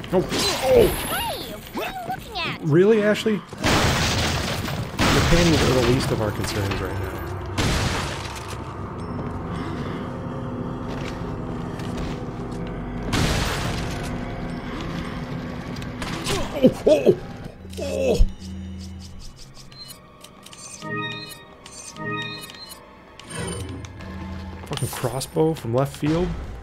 Oh. Hey, what are you looking at? Really, Ashley? The panties are the least of our concerns right now. Oh! Oh! Fucking crossbow from left field.